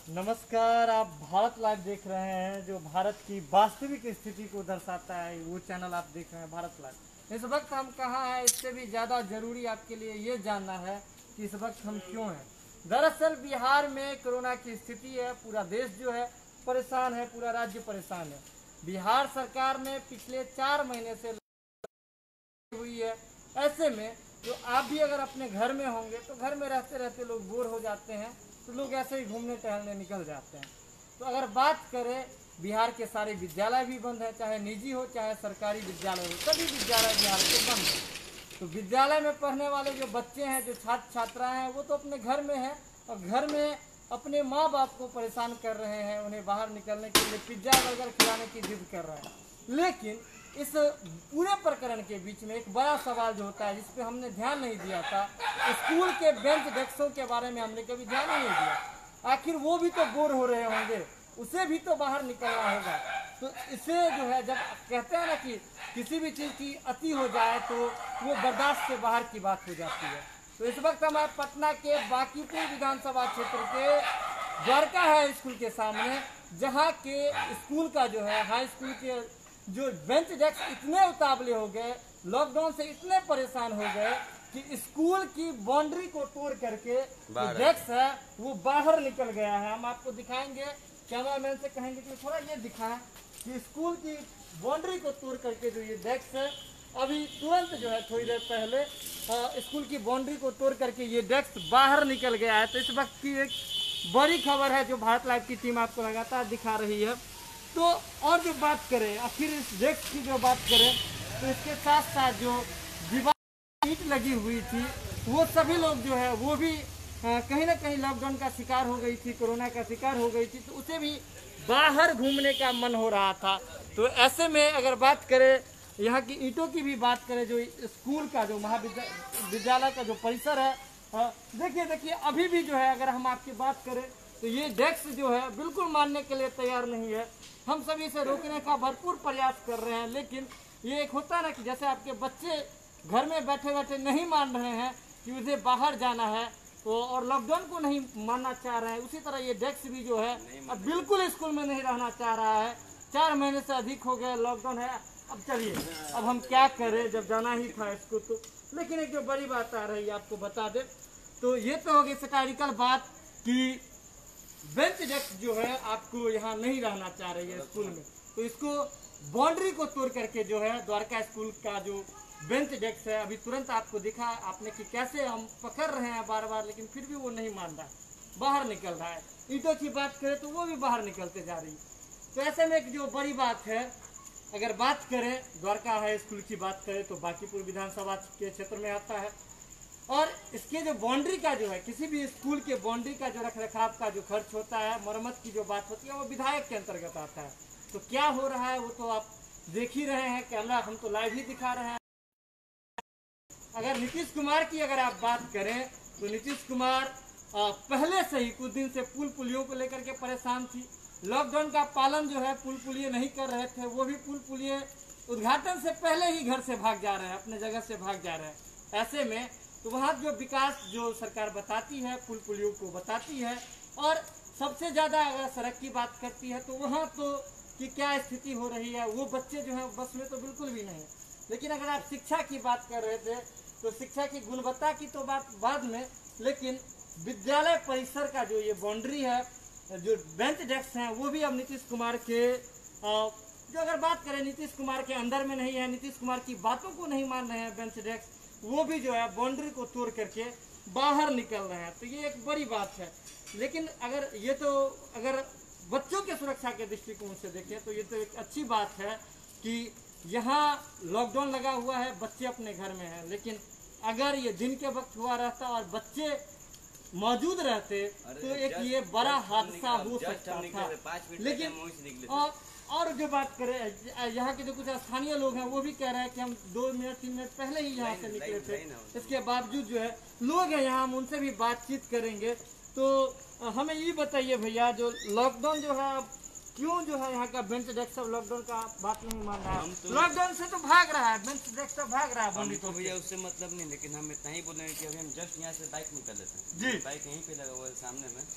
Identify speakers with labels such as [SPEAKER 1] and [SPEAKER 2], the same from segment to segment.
[SPEAKER 1] नमस्कार, आप भारत लाइव देख रहे हैं जो भारत की वास्तविक स्थिति को दर्शाता है। वो चैनल आप देख रहे हैं भारत लाइव। इस वक्त हम कहाँ हैं, इससे भी ज़्यादा ज़रूरी आपके लिए ये जानना है कि इस वक्त हम क्यों हैं। दरअसल बिहार में कोरोना की स्थिति है, पूरा देश जो है परेशान है, पूरा राज्य परेशान है। बिहार सरकार ने पिछले 4 महीने से हुई है। ऐसे में जो आप भी अगर अपने घर में होंगे तो घर में रहते रहते लोग बोर हो जाते हैं, तो लोग ऐसे ही घूमने टहलने निकल जाते हैं। तो अगर बात करें, बिहार के सारे विद्यालय भी बंद है, चाहे निजी हो चाहे सरकारी विद्यालय हो, सभी विद्यालय बिहार के बंद है। तो विद्यालय में पढ़ने वाले जो बच्चे हैं, जो छात्र छात्राएं हैं, वो तो अपने घर में हैं और घर में अपने माँ बाप को परेशान कर रहे हैं, उन्हें बाहर निकलने के लिए पिज्जा बर्गर खिलाने की जिद कर रहे हैं। लेकिन इस पूरे प्रकरण के बीच में एक बड़ा सवाल जो होता है, जिस पे हमने ध्यान नहीं दिया था, स्कूल के बेंच डेस्कों के बारे में हमने कभी ध्यान ही नहीं दिया। आखिर वो भी तो बोर हो रहे होंगे, उसे भी तो बाहर निकलना होगा। तो इसे जो है, जब कहते हैं ना कि किसी भी चीज़ की अति हो जाए तो वो बर्दाश्त से बाहर की बात हो जाती है। तो इस वक्त हमारे पटना के बांकीपुर विधानसभा क्षेत्र के द्वारका हाई स्कूल के सामने, जहाँ के स्कूल का जो है हाई स्कूल के जो बेंच डेस्क इतने उतावले हो गए, लॉकडाउन से इतने परेशान हो गए कि स्कूल की बाउंड्री को तोड़ करके जो डेस्क है वो बाहर निकल गया है। हम आपको दिखाएंगे, कैमरामैन से कहेंगे कि थोड़ा ये दिखाएं कि स्कूल की बाउंड्री को तोड़ करके जो ये डेस्क है, अभी तुरंत जो है थोड़ी देर पहले स्कूल की बाउंड्री को तोड़ करके ये डेस्क बाहर निकल गया है। तो इस वक्त की एक बड़ी खबर है जो भारत लाइव की टीम आपको लगातार दिखा रही है। तो और जो बात करें, आखिर इस डेस्क की जो बात करें, तो इसके साथ साथ जो दीवार ईंट लगी हुई थी, वो सभी लोग जो है वो भी कहीं ना कहीं लॉकडाउन का शिकार हो गई थी, कोरोना का शिकार हो गई थी, तो उसे भी बाहर घूमने का मन हो रहा था। तो ऐसे में अगर बात करें, यहाँ की ईंटों की भी बात करें, जो स्कूल का जो महाविद्यालय का जो परिसर है, देखिए अभी भी जो है, अगर हम आपकी बात करें तो ये डेस्क जो है बिल्कुल मानने के लिए तैयार नहीं है। हम सभी इसे रोकने का भरपूर प्रयास कर रहे हैं, लेकिन ये एक होता है ना कि जैसे आपके बच्चे घर में बैठे बैठे नहीं मान रहे हैं कि उसे बाहर जाना है, तो और लॉकडाउन को नहीं मानना चाह रहे हैं, उसी तरह ये डेस्क भी जो है अब बिल्कुल स्कूल में नहीं रहना चाह रहा है। 4 महीने से अधिक हो गए लॉकडाउन है। अब चलिए, अब हम क्या करें, जब जाना ही था इसको तो। लेकिन एक जो बड़ी बात आ रही है आपको बता दें, तो ये तो होगी सकारिकल बात कि बेंच डेस्क जो है आपको यहाँ नहीं रहना चाह रही है स्कूल में। तो इसको बाउंड्री को तोड़ करके जो है द्वारका स्कूल का जो बेंच डेस्क है, अभी तुरंत आपको दिखा आपने कि कैसे हम पकड़ रहे हैं बार बार, लेकिन फिर भी वो नहीं मान रहा है, बाहर निकल रहा है। ईंटों की बात करें तो वो भी बाहर निकलते जा रही है। तो ऐसे में एक जो बड़ी बात है, अगर बात करें द्वारका हाई स्कूल की बात करें तो बांकीपुर विधानसभा के क्षेत्र में आता है, और इसके जो बाउंड्री का जो है, किसी भी स्कूल के बाउंड्री का जो रख रखाव का जो खर्च होता है, मरम्मत की जो बात होती है, वो विधायक के अंतर्गत आता है। तो क्या हो रहा है वो तो आप देख ही रहे हैं, कैमरा हम तो लाइव ही दिखा रहे हैं। अगर नीतीश कुमार की अगर आप बात करें तो नीतीश कुमार पहले से ही कुछ दिन से पुल पुलियों को लेकर के परेशान थी। लॉकडाउन का पालन जो है पुल पुलिये नहीं कर रहे थे, वो भी पुल पुलिये उद्घाटन से पहले ही घर से भाग जा रहे हैं, अपने जगह से भाग जा रहे हैं। ऐसे में तो वहाँ जो विकास जो सरकार बताती है, पुल पुलियों को बताती है, और सबसे ज़्यादा अगर सड़क की बात करती है तो वहाँ तो कि क्या स्थिति हो रही है, वो बच्चे जो हैं बस में तो बिल्कुल भी नहीं। लेकिन अगर आप शिक्षा की बात कर रहे थे तो शिक्षा की गुणवत्ता की तो बात बाद में, लेकिन विद्यालय परिसर का जो ये बाउंड्री है, जो बेंच डेस्क हैं, वो भी अब नीतीश कुमार के जो अगर बात करें नीतीश कुमार के अंदर में नहीं है, नीतीश कुमार की बातों को नहीं मान रहे हैं बेंच डेस्क, वो भी जो है बाउंड्री को तोड़ करके बाहर निकल रहे हैं। तो ये एक बड़ी बात है। लेकिन अगर ये तो अगर बच्चों के सुरक्षा के दृष्टिकोण से देखें तो ये तो एक अच्छी बात है कि यहाँ लॉकडाउन लगा हुआ है, बच्चे अपने घर में हैं। लेकिन अगर ये दिन के वक्त हुआ रहता और बच्चे मौजूद रहते तो एक ये बड़ा हादसा हो सकता था। लेकिन और जो बात करें, यहाँ के जो कुछ स्थानीय लोग हैं वो भी कह रहे हैं कि हम 2 मिनट 3 मिनट पहले ही यहाँ से निकले थे, इसके बावजूद जो है लोग हैं यहाँ, हम उनसे भी बातचीत करेंगे। तो हमें ये बताइए भैया, जो लॉकडाउन जो है क्यों जो है यहाँ का बेंच डेस्क सब लॉकडाउन का बात नहीं मान रहा है? तो लॉकडाउन से तो भाग रहा है, बेंच डेस्क सब भाग रहा है।
[SPEAKER 2] तो भैया उससे मतलब नहीं, लेकिन हम इतना ही बोल रहे हैं कि अभी हम जस्ट यहाँ से बाइक निकल लेते हैं जी, बाइक यहीं पे लगा हुआ है सामने में,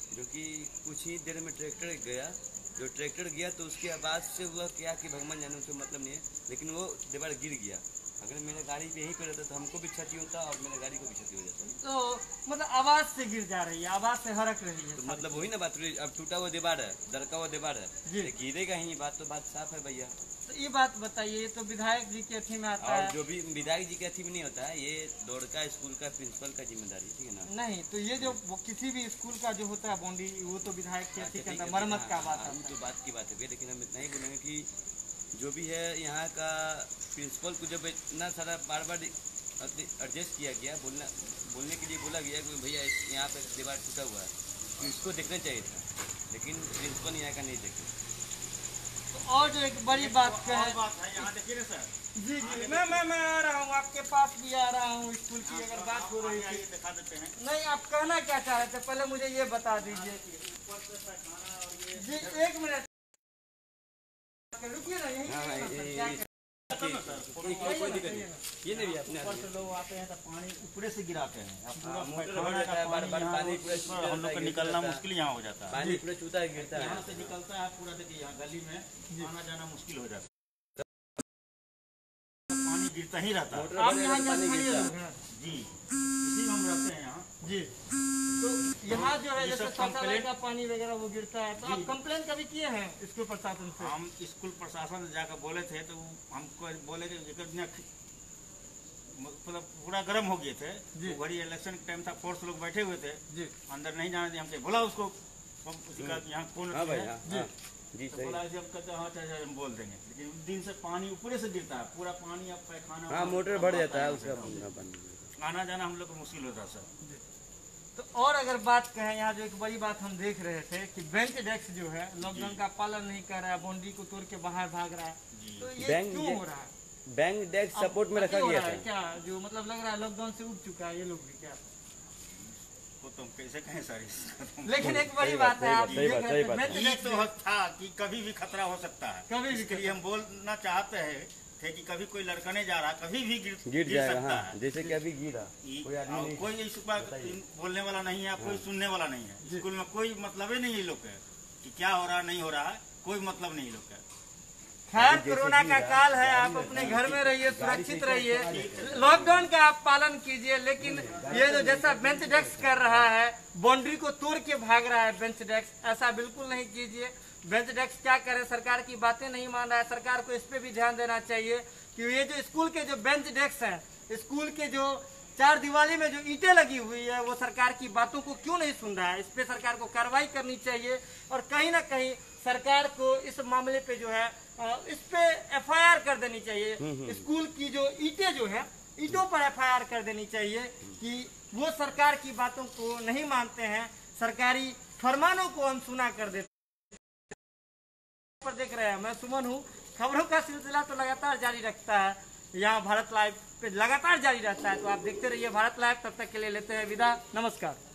[SPEAKER 2] जो कि कुछ ही देर में ट्रैक्टर गया। जो ट्रैक्टर गया तो उसके आवाज़ से हुआ क्या कि भगवान जाने, उसको मतलब नहीं है, लेकिन वो दीवार गिर गया। अगर मेरा गाड़ी यहीं पे रहता तो हमको भी क्षति होता और मेरे गाड़ी को भी क्षति हो जाता।
[SPEAKER 1] तो मतलब आवाज से गिर जा रही है, आवाज से हरक रही है
[SPEAKER 2] तो मतलब वही ना बात हुई। अब टूटा हुआ दीवार है, दरका हुआ दीवार है,
[SPEAKER 1] जी।
[SPEAKER 2] तो गिरेगा ही। बात तो बात साफ है भैया।
[SPEAKER 1] तो ये बात बताइए, ये तो विधायक जी के अथी में आता
[SPEAKER 2] और
[SPEAKER 1] है।
[SPEAKER 2] जो भी विधायक जी के अथी में नहीं होता है, ये दौड़का स्कूल का प्रिंसिपल का जिम्मेदारी, ठीक है ना।
[SPEAKER 1] नहीं, तो ये जो किसी भी स्कूल का जो होता है बाउंड्री, वो तो विधायक के अथी के
[SPEAKER 2] ठीक
[SPEAKER 1] अंदर
[SPEAKER 2] है,
[SPEAKER 1] मरम्मत का बात
[SPEAKER 2] हम
[SPEAKER 1] आता
[SPEAKER 2] तो बात की बात है भैया, लेकिन हम इतना ही बोलेंगे कि जो भी है यहाँ का प्रिंसिपल को जब इतना सारा बार बार एडजस्ट किया गया, बोलने के लिए बोला गया कि भैया यहाँ पे दीवार टूटा हुआ है, तो इसको देखना चाहिए था, लेकिन प्रिंसिपल यहाँ का नहीं देखे।
[SPEAKER 1] है। तो और जो एक बड़ी बात है,
[SPEAKER 3] यहाँ देखिए ना सर,
[SPEAKER 1] जी जी, मैं आ रहा हूँ, आपके पास भी आ रहा हूँ। स्कूल की अगर बात हो रही थी,
[SPEAKER 3] दिखा देते हैं।
[SPEAKER 1] नहीं आप कहना क्या चाह रहे थे, पहले मुझे ये बता दीजिए। जी एक मिनट रुकिए ना, यहीं
[SPEAKER 2] कोई दिक्कत नहीं, ये नहीं अपने
[SPEAKER 3] ऊपर से लोग आते हैं तो पानी ऊपर से गिराते हैं। अब पूरा
[SPEAKER 2] मोटर भर जाता है, बार बार पानी पूरा
[SPEAKER 3] हम लोग का निकलना मुश्किल यहाँ हो जाता है।
[SPEAKER 2] पानी पूरा चूता है, गिरता है।
[SPEAKER 3] यहाँ से निकलता है पूरा, देखिए यहाँ गली में आना जाना मुश्किल हो जाता है, पानी गिरता ही रहता है।
[SPEAKER 1] आप यहाँ स्थानीय लोग हैं?
[SPEAKER 3] जी, इसी में हम रहते हैं यहाँ।
[SPEAKER 1] जी, तो यहाँ जो है
[SPEAKER 3] ये
[SPEAKER 1] जैसे
[SPEAKER 3] सब कंप्लेंट-
[SPEAKER 1] का पानी वगैरह वो गिरता है, तो आप कंप्लेन कभी किए हैं स्कूल प्रशासन से?
[SPEAKER 3] हम स्कूल प्रशासन से जाकर बोले थे तो हमको बोले कि मतलब पूरा गर्म हो गए थे।
[SPEAKER 1] जी।
[SPEAKER 3] वो घड़ी इलेक्शन के टाइम था, फोर्स लोग बैठे हुए थे,
[SPEAKER 1] जी
[SPEAKER 3] अंदर नहीं जाने दिए। हमसे बोला उसको, यहाँ कौन
[SPEAKER 2] हाँ भाई,
[SPEAKER 3] है?
[SPEAKER 2] हाँ
[SPEAKER 1] जी।
[SPEAKER 2] हाँ, जी
[SPEAKER 3] तो
[SPEAKER 2] सही।
[SPEAKER 3] बोला जब कहते हाँ चाचा हम बोल देंगे, लेकिन उस दिन से पानी ऊपर से गिरता है, पूरा पानी अब पैखाना।
[SPEAKER 2] हाँ, मोटर भर जाता है उसका पानी।
[SPEAKER 3] आना जाना हम लोग को मुश्किल होता है सर।
[SPEAKER 1] तो और अगर बात कहें, यहाँ जो एक बड़ी बात हम देख रहे थे कि बेंच डेस्क जो है लॉकडाउन का पालन नहीं कर रहा है, बाउंड्री को तोड़ के बाहर भाग रहा है,
[SPEAKER 3] जी।
[SPEAKER 1] तो ये
[SPEAKER 2] बैंक
[SPEAKER 1] क्यों हो रहा है?
[SPEAKER 2] बैंक डेस्क सपोर्ट में रखा
[SPEAKER 1] क्यों हो
[SPEAKER 2] गया
[SPEAKER 1] रहा है?
[SPEAKER 2] था।
[SPEAKER 1] क्या जो मतलब लग रहा है लॉकडाउन से उब चुका है ये लोग भी क्या?
[SPEAKER 3] वो तुम कैसे कहें सर इसका तो।
[SPEAKER 1] लेकिन एक बड़ी
[SPEAKER 2] सही
[SPEAKER 1] बात
[SPEAKER 2] बात,
[SPEAKER 1] है, आप
[SPEAKER 2] सही
[SPEAKER 1] देख
[SPEAKER 2] बात,
[SPEAKER 1] रहे
[SPEAKER 2] सही
[SPEAKER 1] थे
[SPEAKER 2] बात।
[SPEAKER 1] बेंच
[SPEAKER 3] ये
[SPEAKER 1] डेस्क
[SPEAKER 3] तो था कि कभी भी खतरा हो सकता है,
[SPEAKER 1] कभी भी
[SPEAKER 3] इसके लिए हम बोलना चाहते हैं थे कि कभी कोई लड़कने जा रहा, कभी भी
[SPEAKER 2] गिर जाएगा।
[SPEAKER 3] सकता
[SPEAKER 2] हाँ,
[SPEAKER 3] है।
[SPEAKER 2] जैसे कि अभी गिरा, कोई आदमी
[SPEAKER 3] और
[SPEAKER 2] नहीं।
[SPEAKER 3] कोई इस बात बोलने वाला नहीं है, कोई सुनने वाला नहीं है। स्कूल में कोई मतलब ही नहीं है लोग का कि क्या हो रहा नहीं हो रहा है, कोई मतलब नहीं लोग का।
[SPEAKER 1] खैर कोरोना का काल है, आप अपने घर में रहिए, सुरक्षित रहिए, लॉकडाउन का आप पालन कीजिए। लेकिन ये जो जैसा बेंच डेस्क कर रहा है, बाउंड्री को तोड़ के भाग रहा है बेंच डेस्क, ऐसा बिल्कुल नहीं कीजिए। बेंच डेस्क क्या करे, सरकार की बातें नहीं मान रहा है, सरकार को इस पे भी ध्यान देना चाहिए कि ये जो स्कूल के जो बेंच डेस्क हैं, स्कूल के जो चार दीवारी में जो ईंटें लगी हुई है, वो सरकार की बातों को क्यों नहीं सुन रहा है। इस पे सरकार को कार्रवाई करनी चाहिए और कहीं ना कहीं सरकार को इस मामले पे जो है इस पे एफआईआर कर देनी चाहिए। स्कूल की जो ईंटें जो है, ईंटों पर एफआईआर कर देनी चाहिए कि वो सरकार की बातों को नहीं मानते हैं, सरकारी फरमानों को अनसुना कर देते पर देख रहे हैं। मैं सुमन हूँ, खबरों का सिलसिला तो लगातार जारी रखता है, यहाँ भारत लाइव पे लगातार जारी रहता है, तो आप देखते रहिए भारत लाइव। तब तक के लिए लेते हैं विदा, नमस्कार।